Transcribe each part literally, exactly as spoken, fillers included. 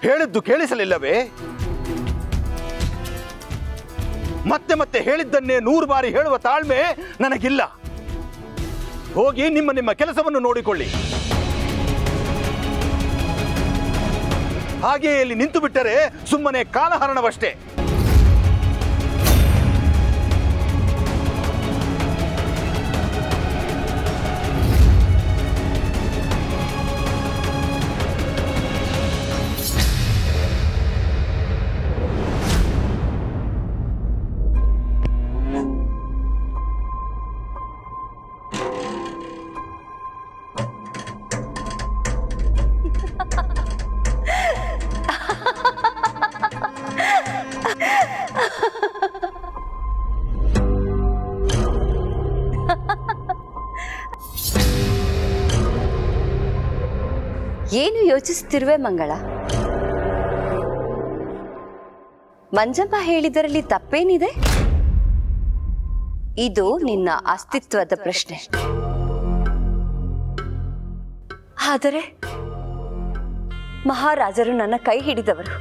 ಹೇಳಿದ್ದು ಕೇಳಿಸಲಿಲ್ಲವೇ? ಮತ್ತೆ ಮತ್ತೆ ಹೇಳಿದ್ದನ್ನೇ ನೂರು ಬಾರಿ ಹೇಳುವ ತಾಳ್ಮೆ ನನಗಿಲ್ಲ. ಹೋಗಿ ನಿಮ್ಮ ನಿಮ್ಮ ಕೆಲಸವನ್ನು ನೋಡಿಕೊಳ್ಳಿ. ಹಾಗೆಯೇ ಇಲ್ಲಿ ನಿಂತು ಬಿಟ್ಟರೆ ಸುಮ್ಮನೆ ಕಾಲಹರಣವಷ್ಟೇ. ಏನು ಯೋಚಿಸುತ್ತಿರುವೆ ಮಂಗಳ? ಮಂಜಮ್ಮ ಹೇಳಿದರಲ್ಲಿ ತಪ್ಪೇನಿದೆ? ಇದು ನಿನ್ನ ಅಸ್ತಿತ್ವದ ಪ್ರಶ್ನೆ. ಆದರೆ ಮಹಾರಾಜರು ನನ್ನ ಕೈ ಹಿಡಿದವರು.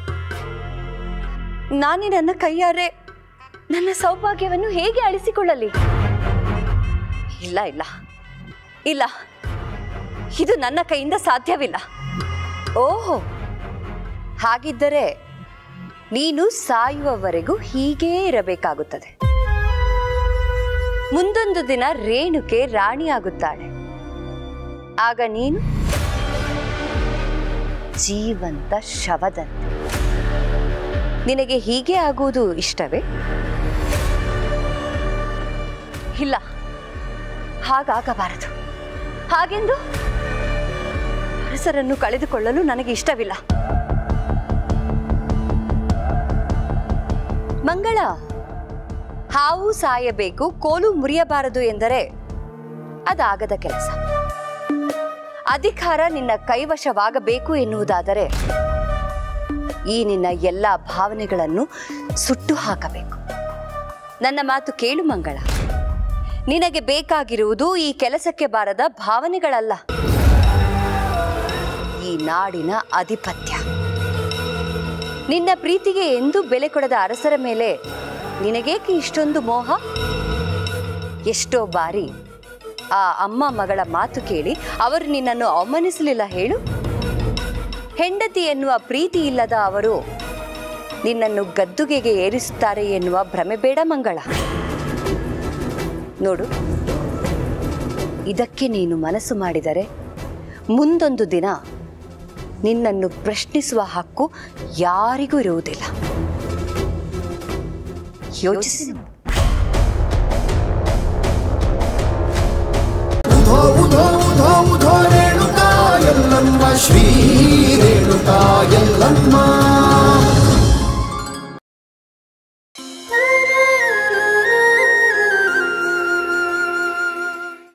ನಾನೇ ನನ್ನ ಕೈಯಾರೆ ನನ್ನ ಸೌಭಾಗ್ಯವನ್ನು ಹೇಗೆ ಅಳಿಸಿಕೊಳ್ಳಲಿ? ಇಲ್ಲ ಇಲ್ಲ ಇಲ್ಲ, ಇದು ನನ್ನ ಕೈಯಿಂದ ಸಾಧ್ಯವಿಲ್ಲ. ಓಹೋ, ಹಾಗಿದ್ದರೆ ನೀನು ಸಾಯುವವರೆಗೂ ಹೀಗೇ ಇರಬೇಕಾಗುತ್ತದೆ. ಮುಂದೊಂದು ದಿನ ರೇಣುಕೆ ರಾಣಿಯಾಗುತ್ತಾಳೆ. ಆಗ ನೀನು ಜೀವಂತ ಶವದಂತೆ. ನಿನಗೆ ಹೀಗೆ ಆಗುವುದು ಇಷ್ಟವೇ? ಇಲ್ಲ, ಹಾಗಾಗಬಾರದು. ಹಾಗೆಂದು ಅರಸರನ್ನು ಕಳೆದುಕೊಳ್ಳಲು ನನಗೆ ಇಷ್ಟವಿಲ್ಲ. ಮಂಗಳ, ಹಾವು ಸಾಯಬೇಕು, ಕೋಲು ಮುರಿಯಬಾರದು ಎಂದರೆ ಅದಾಗದ ಕೆಲಸ. ಅಧಿಕಾರ ನಿನ್ನ ಕೈವಶವಾಗಬೇಕು ಎನ್ನುವುದಾದರೆ ಈ ನಿನ್ನ ಎಲ್ಲ ಭಾವನೆಗಳನ್ನು ಸುಟ್ಟು ಹಾಕಬೇಕು. ನನ್ನ ಮಾತು ಕೇಳು ಮಂಗಳ. ನಿನಗೆ ಬೇಕಾಗಿರುವುದು ಈ ಕೆಲಸಕ್ಕೆ ಬಾರದ ಭಾವನೆಗಳಲ್ಲ, ಈ ನಾಡಿನ ಆಧಿಪತ್ಯ. ನಿನ್ನ ಪ್ರೀತಿಗೆ ಎಂದೂ ಬೆಲೆ ಕೊಡದ ಅರಸರ ಮೇಲೆ ನಿನಗೇಕೆ ಇಷ್ಟೊಂದು ಮೋಹ? ಎಷ್ಟೋ ಬಾರಿ ಆ ಅಮ್ಮ ಮಗಳ ಮಾತು ಕೇಳಿ ಅವರು ನಿನ್ನನ್ನು ಅವಮಾನಿಸಲಿಲ್ಲ ಹೇಳು? ಹೆಂಡತಿ ಎನ್ನುವ ಪ್ರೀತಿ ಇಲ್ಲದ ಅವರು ನಿನ್ನನ್ನು ಗದ್ದುಗೆಗೆ ಏರಿಸುತ್ತಾರೆ ಎನ್ನುವ ಭ್ರಮೆ ಬೇಡ ಮಂಗಳ. ನೋಡು, ಇದಕ್ಕೆ ನೀನು ಮನಸ್ಸು ಮಾಡಿದರೆ ಮುಂದೊಂದು ದಿನ ನಿನ್ನನ್ನು ಪ್ರಶ್ನಿಸುವ ಹಕ್ಕು ಯಾರಿಗೂ ಇರುವುದಿಲ್ಲ. ಯೋಚಿಸಿ.